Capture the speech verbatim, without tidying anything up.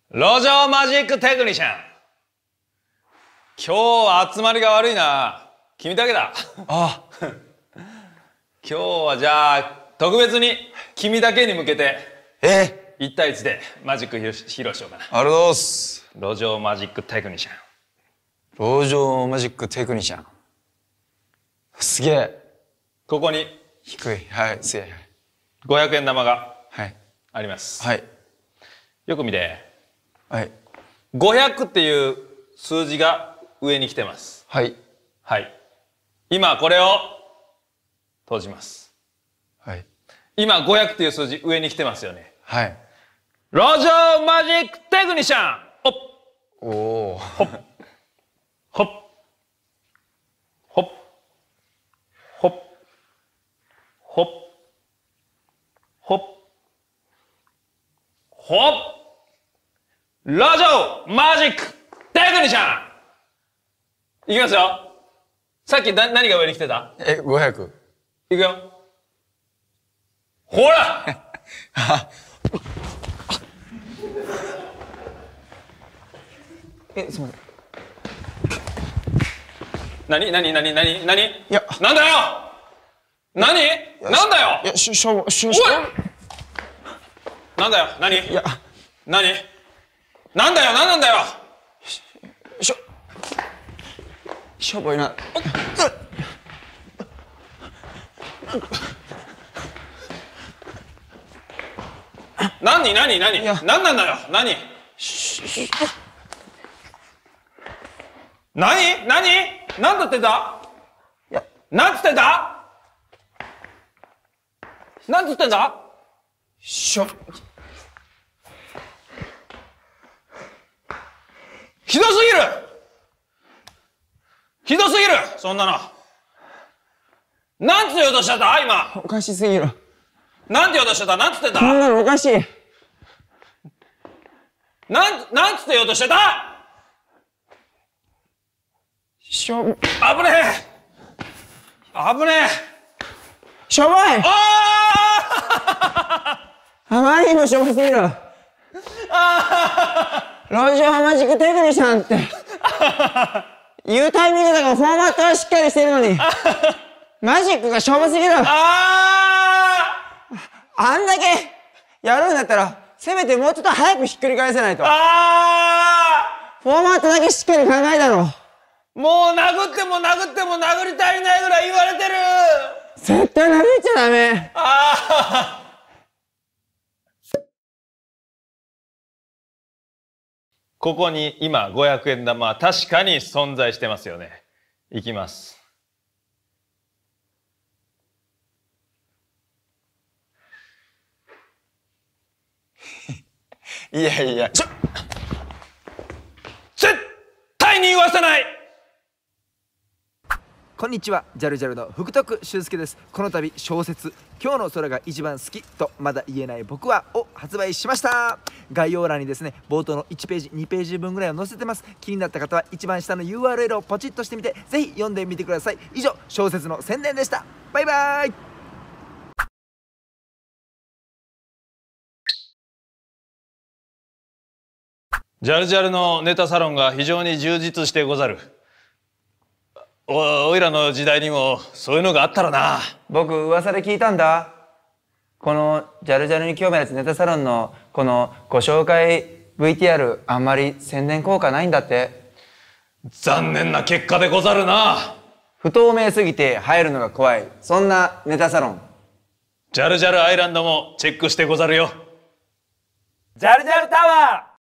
路上マジックテクニシャン。今日は集まりが悪いな。君だけだ。 あ今日はじゃあ特別に君だけに向けてえいち対いちでマジック披露しようかな。 ありがとうございます。 路上マジックテクニシャン。 路上マジックテクニシャン。すげえ。 ここに低い。はい、すげえ。 ごひゃくえん玉がはいあります。 はいよく見て。 はい。 ごひゃくっていう数字が上に来てます。 はい。 はい。今これを閉じます。 はい。 今ごひゃくっていう数字上に来てますよね。 はい。 路上マジックテクニシャン。ほっ。 おお。 ほっ。ほっ。ほっ。ほっ。ほっ。ほっ。ほっ。路上マジックテクニシャン。いきますよ。さっきな何が上に来てた？ え、ごひゃく。 いくよ。ほらえ、すみません。 何何何何何いや。 なんだよ何なんだよいや、しょ、しょ、しょ、 おいなんだよ何いや。 何なんだよ何なんだよしょ、しょぼいな。 何何何や何なんだよ何何何何だってんだいや、 なんつってんだなんつってんだしょ、 ひどすぎるひどすぎるそんなのなんつ言おうとしちゃった今おかしすぎる。 なんて言おうとしちゃったなんつってんだこんなのおかしい。 なん、なんつって言おうとしてたしょ、 危ねえ危ねえしょぼい。 ああまりにもしょぼすぎる。路上マジックテクニシャンって言うタイミングだからフォーマットはしっかりしてるのにマジックがしょぼすぎる。 ああんだけやるんだったらせめてもうちょっと早くひっくり返せないと。 あフォーマットだけしっかり考えたろ。 もう殴っても殴っても殴り足りないぐらい言われてる絶対殴っちゃダメ。 あここに今ごひゃくえん玉は確かに存在してますよね。いきます。 いやいや、ちょ絶対に言わせない。 こんにちは、ジャルジャルの福徳俊介です。この度小説「今日の空が一番好きとまだ言えない僕は」を発売しました。概要欄にですね、冒頭のいちページにページ分ぐらいを載せてます。気になった方は一番下の ユーアールエル をポチッとしてみてぜひ読んでみてください。以上、小説の宣伝でした。バイバイ。 ジャルジャルのネタサロンが非常に充実してござる。お、おいらの時代にもそういうのがあったらな。 僕噂で聞いたんだ。このジャルジャルに興味あるネタサロンのこのご紹介 ブイティーアール あんまり宣伝効果ないんだって。 残念な結果でござるな。 不透明すぎて入るのが怖い、そんなネタサロン。 ジャルジャルアイランドもチェックしてござるよ。 ジャルジャルタワー